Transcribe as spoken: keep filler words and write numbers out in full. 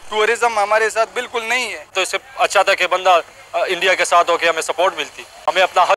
Tourism हमारे साथ बिल्कुल नहीं है। तो इससे अच्छा था कि बंदा इंडिया के साथ होकर हमें सपोर्ट मिलती, हमें अपना